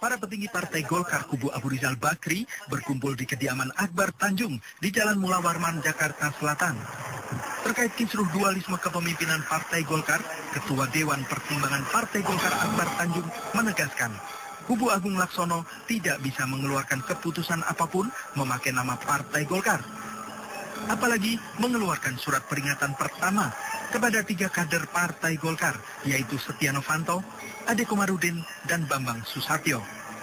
Para petinggi Partai Golkar kubu Abu Rizal Bakri berkumpul di kediaman Akbar Tanjung di Jalan Mula Warman, Jakarta Selatan. Terkait kisruh dualisme kepemimpinan Partai Golkar, Ketua Dewan Pertimbangan Partai Golkar Akbar Tanjung menegaskan, kubu Agung Laksono tidak bisa mengeluarkan keputusan apapun memakai nama Partai Golkar. Apalagi mengeluarkan surat peringatan pertama kepada 3 kader Partai Golkar, yaitu Setia Novanto, Ade Komarudin, dan Bambang Susatyo.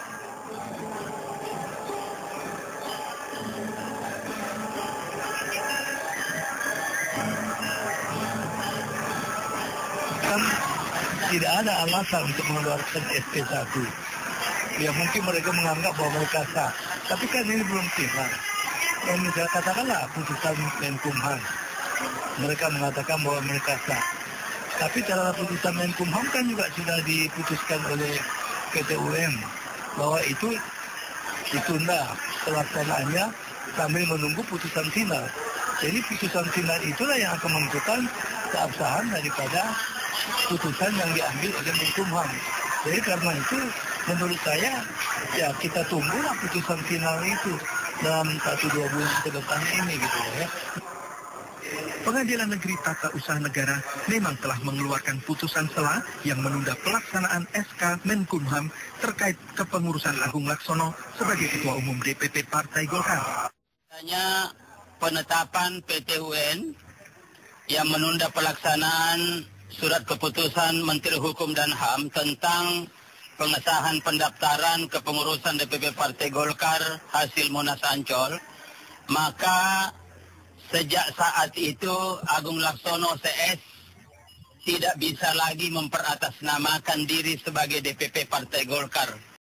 Tidak ada alasan untuk mengeluarkan SP1. Ya mungkin mereka menganggap bahwa mereka sah. Tapi kan ini belum final. Yang misalnya katakanlah putusan Menkumham. Mereka mengatakan bahwa mereka sah. Tapi cara putusan Menkumham kan juga sudah diputuskan oleh PT UM. Bahwa itu ditunda pelaksanaannya sambil menunggu putusan final. Jadi putusan final itulah yang akan menentukan keabsahan daripada putusan yang diambil oleh Menkumham. Jadi karena itu menurut saya ya kita tunggulah putusan final itu dalam 1-2 bulan ke depan ini gitu ya. Pengadilan Negeri Tata Usaha Negara memang telah mengeluarkan putusan sela yang menunda pelaksanaan SK Menkumham terkait kepengurusan Agung Laksono sebagai Ketua Umum DPP Partai Golkar. Hanya penetapan PT UN yang menunda pelaksanaan surat keputusan Menteri Hukum dan HAM tentang pengesahan pendaftaran kepengurusan DPP Partai Golkar hasil Munas Ancol, maka sejak saat itu Agung Laksono CS tidak bisa lagi memperatasnamakan diri sebagai DPP Partai Golkar.